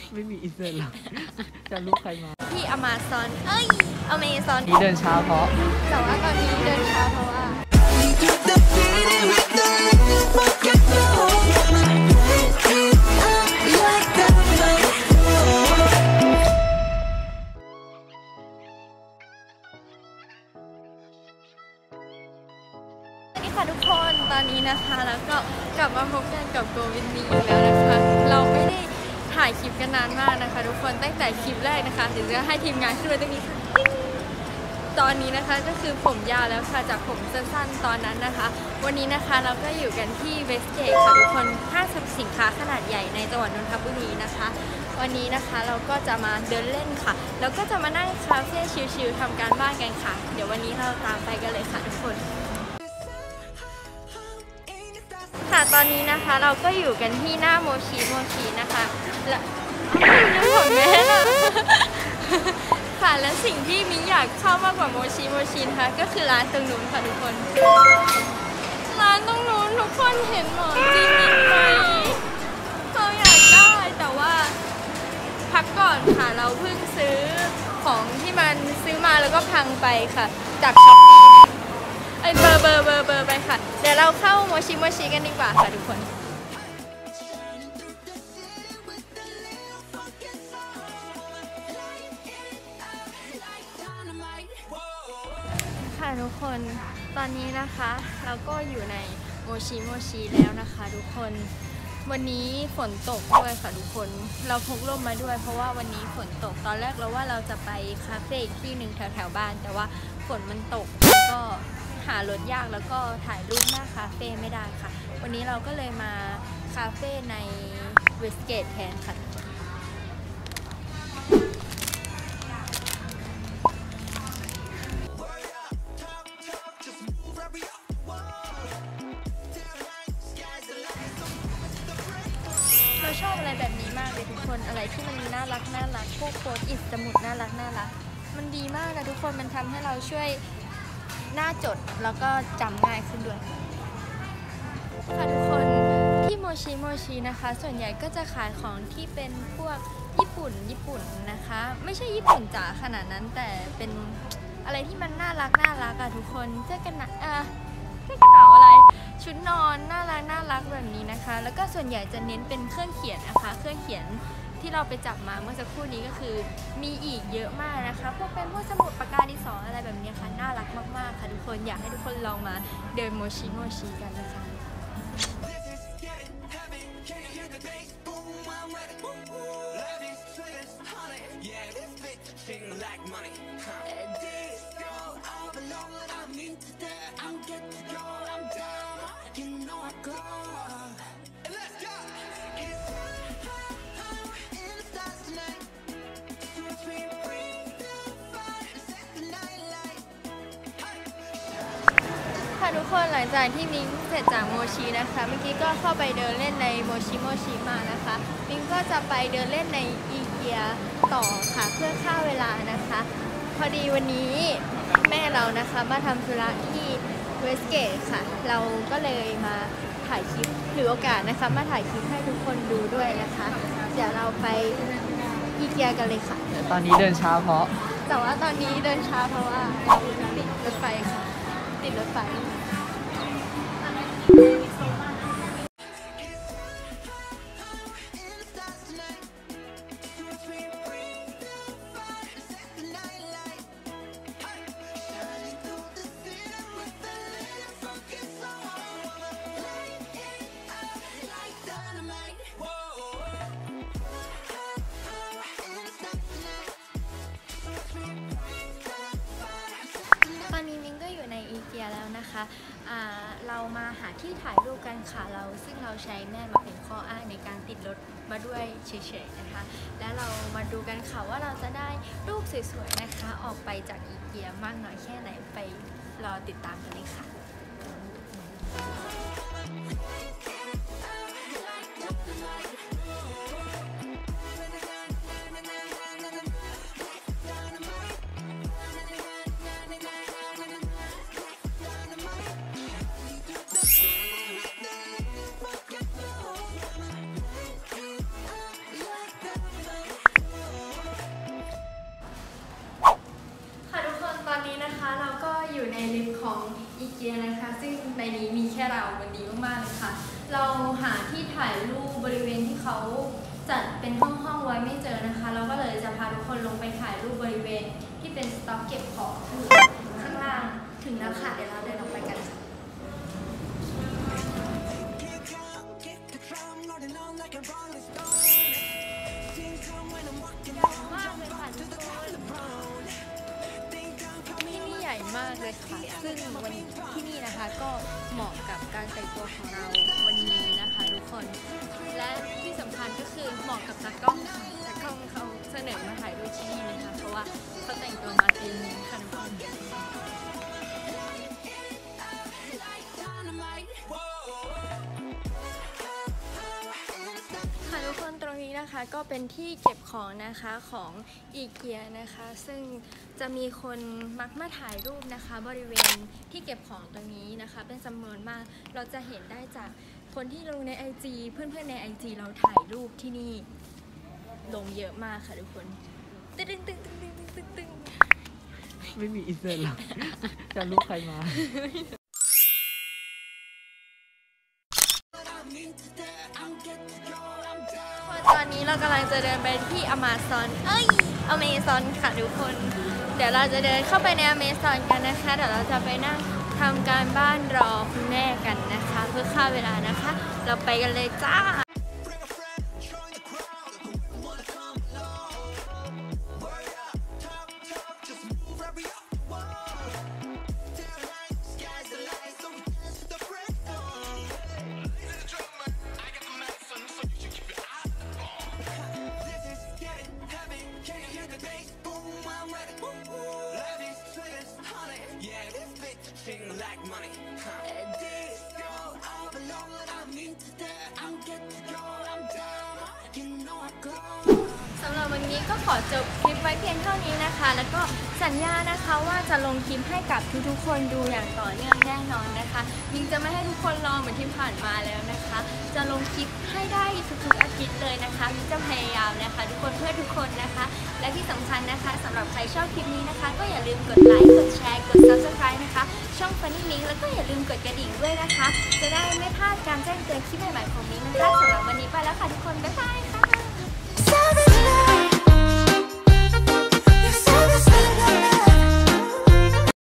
ไม่มีอินเสิร์ตหรอกจะลูกใครมาที่อเมซอนอเมซอนนี่เดินช้าเพราะแต่ว่าตอนนี้เดินช้าเพราะว่าทุกคนตอนนี้นะคะแล้วก็กลับมาพบกันกับโกวินนีอีกแล้วนะคะเราไม่ได้ถ่ายคลิปกันนานมากนะคะทุกคนตั้งแต่คลิปแรกนะคะเดี๋ยวจะให้ทีมงานขึ้นมาตรงนี้ค่ะตอนนี้นะคะก็คือผมยาวแล้วค่ะจากผมสั้นๆตอนนั้นนะคะวันนี้นะคะเราก็อยู่กันที่เวสเกตค่ะทุกคนห้างสรรพสินค้าขนาดใหญ่ในจังหวัดนนทบุรีนะคะวันนี้นะคะเราก็จะมาเดินเล่นค่ะแล้วก็จะมานั่งคาเฟ่ชิลๆทำการบ้านกันค่ะเดี๋ยววันนี้เราตามไปกันเลยค่ะทุกคนค่ะตอนนี้นะคะเราก็อยู่กันที่หน้าโมชินะคะและยังผมแม่ค่ะและสิ่งที่มิ้งอยากเข้ามากกว่าโมชินะคะก็คือร้านตรงนู้นค่ะทุกคนร้านตรงนู้นทุกคนเห็นหมอนจริงไหมเราอยากได้แต่ว่าพักก่อนค่ะเราเพิ่งซื้อของที่มันซื้อมาแล้วก็พังไปค่ะจากช็อปปี้เบอร์ไปค่ะเดี๋ยวเราเข้าโมชิกันดีกว่าค่ะทุกคนค่ะทุกคนตอนนี้นะคะเราก็อยู่ในโมชิแล้วนะคะทุกคนวันนี้ฝนตกด้วยค่ะทุกคนเราพกร่มมาด้วยเพราะว่าวันนี้ฝนตกตอนแรกเราว่าเราจะไปคาเฟ่อีกที่หนึ่งแถวบ้านแต่ว่าฝนมันตกก็หารถยากแล้วก็ถ่ายรูปหน้าคาเฟ่ไม่ได้ค่ะวันนี้เราก็เลยมาคาเฟ่ในเวสเกตแทนค่ะเราชอบอะไรแบบนี้มากเลยทุกคนอะไรที่มันน่ารักพวกโค้ดอิสมุดน่ารักมันดีมากอะทุกคนมันทำให้เราช่วยหน้าจดแล้วก็จำง่ายขึ้นด้วยค่ะทุกคนที่โมชินะคะส่วนใหญ่ก็จะขายของที่เป็นพวกญี่ปุ่นนะคะไม่ใช่ญี่ปุ่นจ๋าขนาดนั้นแต่เป็นอะไรที่มันน่ารักอะทุกคนเสื้อกันหนาวอะไรชุดนอนน่ารักแบบนี้นะคะแล้วก็ส่วนใหญ่จะเน้นเป็นเครื่องเขียนนะคะเครื่องเขียนที่เราไปจับมาเมื่อสักครู่นี้ก็คือมีอีกเยอะมากนะคะพวกเป็นพวกสมุดปากกาดินสออะไรแบบนี้ค่ะน่ารักมากๆค่ะทุกคนอยากให้ทุกคนลองมาเดินโมชิกันนะคะทุกคนหลังจากที่มิ้งเสร็จจากโมชินะคะเมื่อกี้ก็เข้าไปเดินเล่นในโมชิมานะคะมิ้งก็จะไปเดินเล่นในอีเกียต่อค่ะเพื่อฆ่าเวลานะคะพอดีวันนี้แม่เรานะคะมาทำธุระที่เวสเกตค่ะเราก็เลยมาถ่ายคลิปหรือโอกาสนะคะมาถ่ายคลิปให้ทุกคนดูด้วยนะคะเดี๋ยวเราไปอีเกียกันเลยค่ะตอนนี้เดินช้าเพราะแต่ว่าตอนนี้เดินช้าเพราะว่าเราติดรถไฟค่ะติดรถไฟแล้วนะคะเรามาหาที่ถ่ายรูปกันค่ะซึ่งเราใช้แม่มาเป็นข้ออ้างในการติดรถมาด้วยเฉยๆนะคะแล้วเรามาดูกันค่ะว่าเราจะได้รูปสวยๆนะคะออกไปจากอีเกียมากน้อยแค่ไหนไปรอติดตามกันเลยค่ะเกียนะคะซึ่งในนี้มีแค่เราวันดีมากๆเลยค่ะเราหาที่ถ่ายรูปบริเวณที่เขาจัดเป็นห้องไว้ไม่เจอนะคะเราก็เลยจะพาทุกคนลงไปถ่ายรูปบริเวณที่เป็นสต็อกเก็บของอยู่ข้างล่างถึงแล้วค่ะเดี๋ยวเราเดินออกไปกันค่ะมากเลยค่ะทุกคนที่นี่ใหญ่มากเลยค่ะซึ่งวันที่นี่นะคะก็เหมาะกับการแต่งตัวของเราวันนี้นะคะทุกคนและที่สำคัญก็คือเหมาะกับตากล้องค่ะตากล้องเขาเสนอมาถ่ายรูปที่นี่นะคะเพราะว่าเขาแต่งตัวมาธีมนี้ค่ะทุกคนค่ะทุกคนตรงนี้นะคะก็เป็นที่เก็บของนะคะของอีเกียนะคะซึ่งจะมีคนมักมาถ่ายรูปนะคะบริเวณที่เก็บของตรงนี้นะคะเป็นจำนวนมากเราจะเห็นได้จากคนที่ลงใน IG เพื่อนๆใน IG เราถ่ายรูปที่นี่ลงเยอะมากค่ะทุกคนตึ้งตึ้งตึ้งตึ้งตึ้งตึ้งตึ้งไม่มีอินเสิร์ตหรอกจะรู้ใครมาตอนนี้เรากำลังจะเดินไปที่อเมซอนค่ะทุกคนเดี๋ยวเราจะเดินเข้าไปในอเมซอนกันนะคะเดี๋ยวเราจะไปนั่งทำการบ้านรอคุณแม่กันนะคะเพื่อฆ่าเวลานะคะเราไปกันเลยจ้าสำหรับวันนี้ก็ขอจบคลิปไว้เพียงเท่านี้นะคะแล้วก็สัญญานะคะว่าจะลงคลิปให้กับทุกๆคนดูอย่างต่อเนื่องแน่นอนนะคะยิ่งจะไม่ให้ทุกคนรอเหมือนที่ผ่านมาแล้วนะคะจะลงคลิปให้ได้ทุกๆอาทิตย์เลยนะคะยิ่งจะพยายามนะคะทุกคนเพื่อทุกคนนะคะและที่สำคัญนะคะสำหรับใครชอบคลิปนี้นะคะก็อย่าลืมกดไลค์กดแชร์กด Subscribe นะคะช่อง Funny Mink แล้วก็อย่าลืมกดกระดิ่งด้วยนะคะจะได้ไม่พลาดการแจ้งเตือนคลิปใหม่ๆของมิ้งนะคะสำหรับวันนี้ไปแล้วค่ะทุกคนบ๊ายบายค่ะ